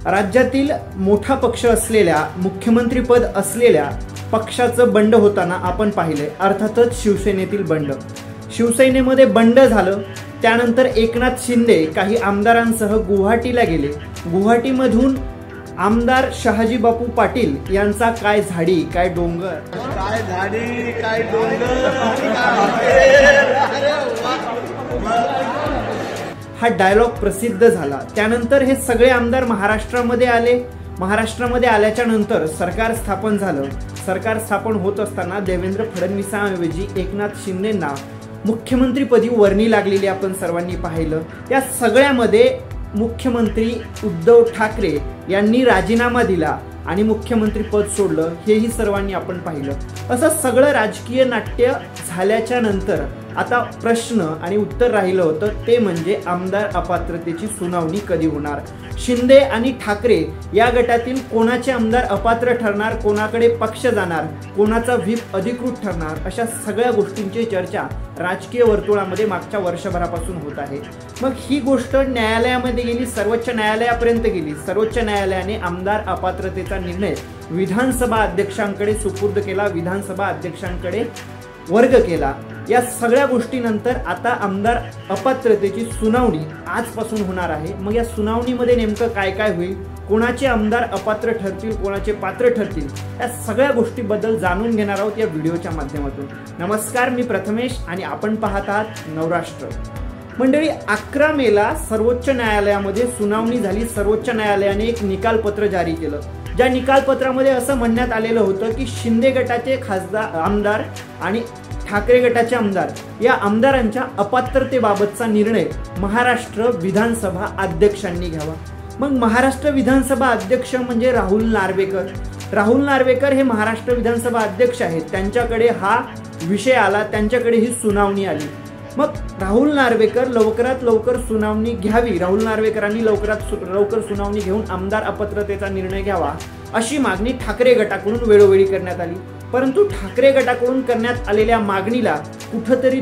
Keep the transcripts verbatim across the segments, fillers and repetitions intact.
राज्यातील मोठा पक्ष असलेल्या मुख्यमंत्रीपद असलेल्या पक्षाचं बंड होताना आपण पाहिले। अर्थातच शिवसेनेतील बंड, शिवसेनेमध्ये बंड झालं। त्यानंतर एकनाथ शिंदे काही आमदारांसह गुवाहाटीला गेले। गुवाहाटीमधून आमदार शहाजी बापू पाटील यांचा काय झाडी काय डोंगर, काय झाडी काय डोंगर, हा डायलॉग प्रसिद्ध झाला। त्यानंतर हे सगळे आमदार महाराष्ट्रामध्ये आले। महाराष्ट्रामध्ये आल्याच्या नंतर सरकार स्थापन झालं। सरकार स्थापन होत असताना देवेंद्र फडणवीसांऐवजी एकनाथ शिंदेंना मुख्यमंत्रीपदी वर्णी लागलेली आपण सर्वांनी पाहिलं। या सगळ्यामध्ये मुख्यमंत्री उद्धव ठाकरे यांनी राजीनामा दिला आणि मुख्यमंत्री पद सोडलं, हेही सर्वांनी आपण पाहिलं। असं सगळं राजकीय नाट्य झाल्याच्या नंतर आता प्रश्न आणि उत्तर राहिलं होतं ते म्हणजे आमदार अपात्रतेची सुनावणी कधी होणार। शिंदे आणि ठाकरे या गटातील कोणाचे आमदार अपात्र ठरणार, कोणाकडे पक्ष जाणार, कोणाचा व्हीप अधिकृत ठरणार, अशा सगळ्या गोष्टींची चर्चा राजकीय वर्तुळामध्ये मागच्या वर्षभरापासून होत आहे। मग ही गोष्ट न्यायालयामध्ये गेली, सर्वोच्च न्यायालयापर्यंत गेली। सर्वोच्च न्यायालयाने आमदार अपात्रतेचा निर्णय विधानसभा अध्यक्षांकडे सुपूर्द केला, विधानसभा अध्यक्षांकडे वर्ग केला। या सगळ्या गोष्टीनंतर आता आमदार अपात्रतेची सुनावणी आजपासून होणार आहे। मग या सुनावणीमध्ये नेमकं काय काय होईल, कोणाचे आमदार अपात्र ठरतील, कोणाचे पात्र ठरतील, या सगळ्या गोष्टीबद्दल जाणून घेणार आहोत या व्हिडिओच्या माध्यमातून। नमस्कार, मी प्रथमेश आणि आपण पाहत आहात नवराष्ट्र। मंडळी, अकरा मेला सर्वोच्च न्यायालयामध्ये सुनावणी झाली। सर्वोच्च न्यायालयाने एक निकालपत्र जारी केलं, ज्या निकालपत्रामध्ये असं म्हणण्यात आलेलं होतं की शिंदे गटाचे खासदार आमदार आणि ठाकरे गटाचे आमदार या आमदारांच्या अपात्रतेबाबतचा निर्णय महाराष्ट्र विधानसभा अध्यक्षांनी घ्यावा। मग महाराष्ट्र विधानसभा अध्यक्ष म्हणजे राहुल नार्वेकर। राहुल नार्वेकर हे महाराष्ट्र विधानसभा अध्यक्ष आहेत, त्यांच्याकडे हा विषय आला, त्यांच्याकडे ही सुनावणी आली। मग राहुल नार्वेकर लवकरात लवकर सुनावणी घ्यावी, राहुल नार्वेकरांनी लवकरात लवकर सुनावणी घेऊन आमदार अपात्रतेचा निर्णय घ्यावा अशी मागणी ठाकरे गटाकडून वेळोवेळी करण्यात आली। परंतु ठाकरे गटाकडून करण्यात आलेल्या मागणीला कुठंतरी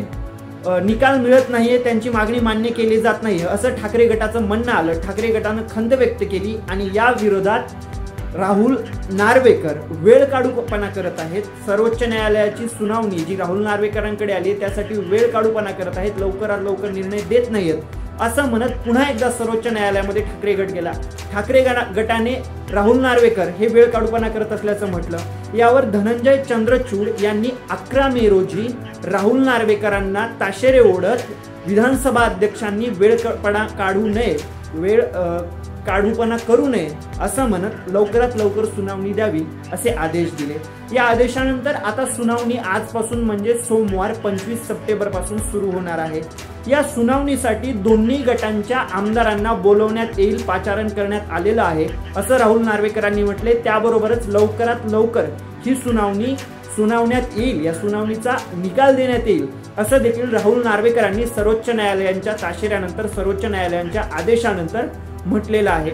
निकाल मिळत नाहीये, त्यांची मागणी मान्य केली जात नाही असं ठाकरे गटाचं म्हणणं आलं। ठाकरे गटानं खंत व्यक्त केली आणि या विरोधात राहुल नार्वेकर वेळ काढूपणा करत आहेत। सर्वोच्च न्यायालयाची सुनावणी जी राहुल नार्वेकरांकडे आली त्यासाठी वेळ काढूपणा करत आहेत, लवकरात लवकर निर्णय देत नाहीत असं म्हणत पुन्हा एकदा सर्वोच्च न्यायालयामध्ये ठाकरे गट गेला। ठाकरे गटाने राहुल नार्वेकर हे वेळ काढूपणा करत असल्याचं म्हटलं। यावर धनंजय चंद्रचूड यांनी अकरा मे रोजी राहुल नार्वेकरांना ताशेरे ओढत विधानसभा अध्यक्षांनी वेळपणा काढू नये, वेळ काढूपणा करू नये असं म्हणत लवकरात लवकर सुनावणी द्यावी असे आदेश दिले। या आदेशानंतर आता सुनावणी आजपासून म्हणजे सोमवार पंचवीस सप्टेंबर पासून सुरू होणार आहे। या सुनावणीसाठी दोन्ही गटांच्या आमदारांना बोलवण्यात येईल, पाचारण करण्यात आलेलं आहे असं राहुल नार्वेकरांनी म्हटले। त्याबरोबरच लवकरात लवकर ही सुनावणी सुनावण्यात येईल, या सुनावणीचा निकाल देण्यात येईल असं देखील राहुल नार्वेकरांनी सर्वोच्च न्यायालयाच्या ताशेऱ्यानंतर सर्वोच्च न्यायालयाच्या आदेशानंतर म्हटलेलं आहे।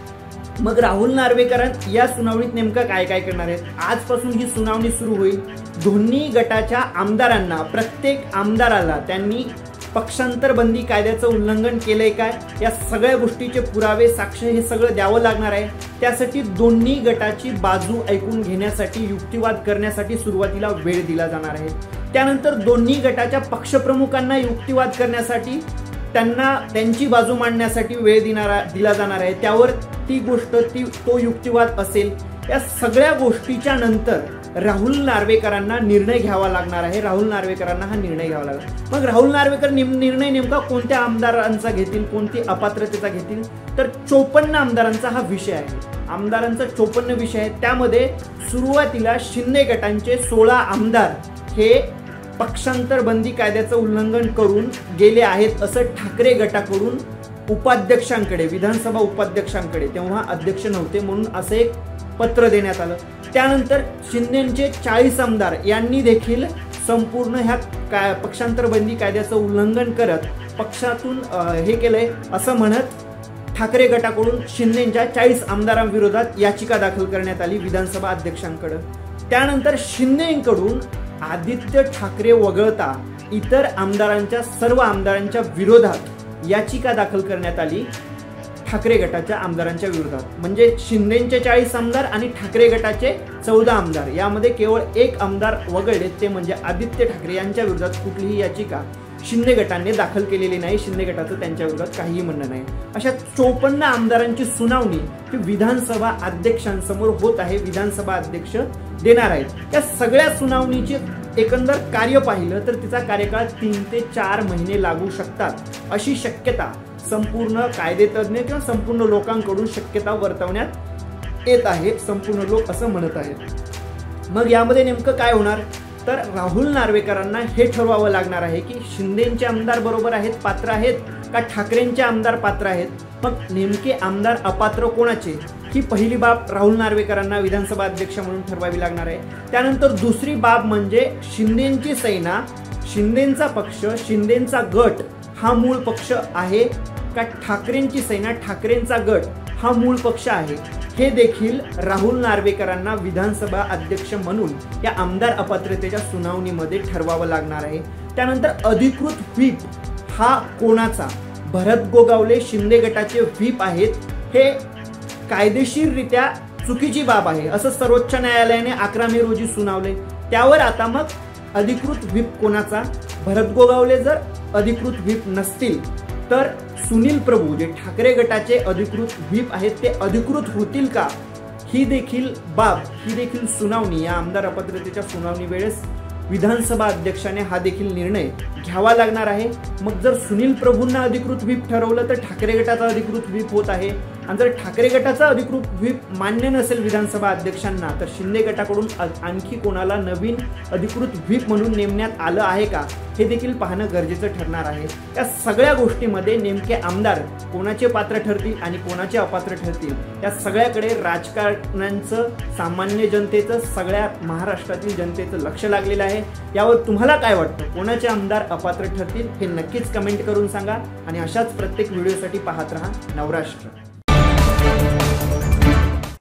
मग राहुल नार्वेकर या सुनावणीत नेमकं काय काय करणार आहेत? आजपासून ही सुनावणी सुरू होईल। दोन्ही गटाच्या आमदारांना, प्रत्येक आमदाराला त्यांनी पक्षांतर बंदी कायद्याचं उल्लंघन केलंय काय, या सगळ्या गोष्टीचे पुरावे, साक्ष हे सगळं द्यावं लागणार आहे। त्यासाठी दोन्ही गटाची बाजू ऐकून घेण्यासाठी, युक्तिवाद करण्यासाठी सुरुवातीला वेळ दिला जाणार आहे। त्यानंतर दोन्ही गटाच्या पक्षप्रमुखांना युक्तिवाद करण्यासाठी, त्यांना त्यांची बाजू मांडण्यासाठी वेळ दिनारा दिला जाणार आहे। त्यावर ती गोष्ट ती तो युक्तिवाद असेल। या सगळ्या गोष्टीच्या नंतर राहुल नार्वेकरांना निर्णय घ्यावा लागणार आहे। राहुल नार्वेकरांना हा निर्णय घ्यावा लागणार। मग राहुल नार्वेकर निर्णय नेमका कोणत्या आमदारांचा घेतील, कोणती अपात्रतेचा घेतील, तर चोपन्न आमदारांचा हा विषय आहे। आमदारांचा चोपन्न विषय आहे। त्यामध्ये सुरुवातीला शिंदे गटांचे सोळा आमदार हे पक्षांतर बंदी कायद्याचं उल्लंघन करून गेले आहेत असं ठाकरे गटाकडून उपाध्यक्षांकडे, विधानसभा उपाध्यक्षांकडे, तेव्हा अध्यक्ष नव्हते म्हणून असं एक पत्र देण्यात आलं। त्यानंतर शिंदेचे चाळीस आमदार यांनी देखील संपूर्ण ह्या पक्षांतर बंदी कायद्याचं उल्लंघन करत पक्षातून हे केलंय असं म्हणत ठाकरे गटाकडून शिंदेच्या चाळीस आमदारांविरोधात याचिका दाखल करण्यात आली विधानसभा अध्यक्षांकडे। त्यानंतर शिंदेकडून आदित्य ठाकरे वगळता इतर आमदारांच्या सर्व आमदारांच्या विरोधात याचिका दाखल करण्यात आली ठाकरे गटाच्या आमदारांच्या विरोधात. म्हणजे शिंदेचे चाळीस आमदार आणि ठाकरे गटाचे चौदा आमदार यामध्ये केवळ एक आमदार वगळले, ते म्हणजे आदित्य ठाकरे यांच्या विरोधात कुठलीही याचिका शिंदे गटाने दाखल केलेली नाही. शिंदे गटाचं त्यांच्या विरोधात काहीही म्हणणं नाही. अशा चोपन्न आमदारांची सुनावणी ही विधानसभा अध्यक्षांसमोर होत आहे. विधानसभा अध्यक्ष देणार आहेत. त्या सगळ्या सुनावणीचे एकंदर कार्य पाहिलं तर तिचा कार्यकाळ तीन ते चार महिने लागू शकतात अशी शक्यता संपूर्ण कायदेतज्ञ किंवा संपूर्ण लोकांकडून शक्यता वर्तवण्यात येत आहे. संपूर्ण लोक असं म्हणत आहेत. मग यामध्ये नेमकं काय होणार तर राहुल नार्वेकरांना हे ठरवावं लागणार आहे की शिंदेचे आमदार बरोबर आहेत, पात्र आहेत का ठाकरेंचे आमदार पात्र आहेत. मग नेमके आमदार अपात्र कोणाचे ही पहिली बाब राहुल नार्वेकरांना विधानसभा अध्यक्ष म्हणून ठरवावी लागणार आहे. त्यानंतर दुसरी बाब म्हणजे शिंदेची सेना, शिंदेचा पक्ष, शिंदेचा गट हा मूळ पक्ष आहे का ठाकरेंची सेना, ठाकरेंचा गट हा मूळ पक्ष आहे. हे देखील राहुल नार्वेकरांना विधानसभा अध्यक्ष म्हणून या आमदार अपात्रतेच्या सुनावणीमध्ये ठरवावं लागणार आहे. त्यानंतर अधिकृत व्हीप हा कोणाचा, भरत गोगावले शिंदे गटाचे व्हीप आहेत. हे कायदेशीररित्या चुकीची बाब आहे असं सर्वोच्च न्यायालयाने अकरा मे रोजी सुनावले. त्यावर आता मग अधिकृत व्हीप कोणाचा, भरत गोगावले जर अधिकृत व्हीप नसतील तर सुनील प्रभू जे ठाकरे गटाचे अधिकृत व्हीप आहेत ते अधिकृत होतील का, ही देखील बाब, ही देखील सुनावणी या आमदार अपात्रतेच्या सुनावणी वेळेस विधानसभा अध्यक्षाने हा देखील निर्णय घ्यावा लागणार आहे. मग जर सुनील प्रभूंना अधिकृत व्हीप ठरवलं तर ठाकरे गटाचा अधिकृत व्हीप होत आहे, आणि जर ठाकरे गटाचा अधिकृत व्हीप मान्य नसेल विधानसभा अध्यक्षांना तर शिंदे गटाकडून आणखी कोणाला नवीन अधिकृत व्हीप म्हणून नेमण्यात आलं आहे का हे देखील पाहणं गरजेचं ठरणार आहे. या सगळ्या गोष्टीमध्ये नेमके आमदार कोणाचे पात्र ठरतील आणि कोणाचे अपात्र ठरतील या सगळ्याकडे राजकारण्यांचं, सामान्य जनतेचं, सगळ्या महाराष्ट्रातील जनतेचं लक्ष लागलेलं आहे. यावर तुम्हाला काय वाटतं, कोणाचे आमदार अपात्र ठरतील हे नक्कीच कमेंट करून सांगा. आणि अशाच प्रत्येक व्हिडिओसाठी पाहत रहा नवराष्ट्र.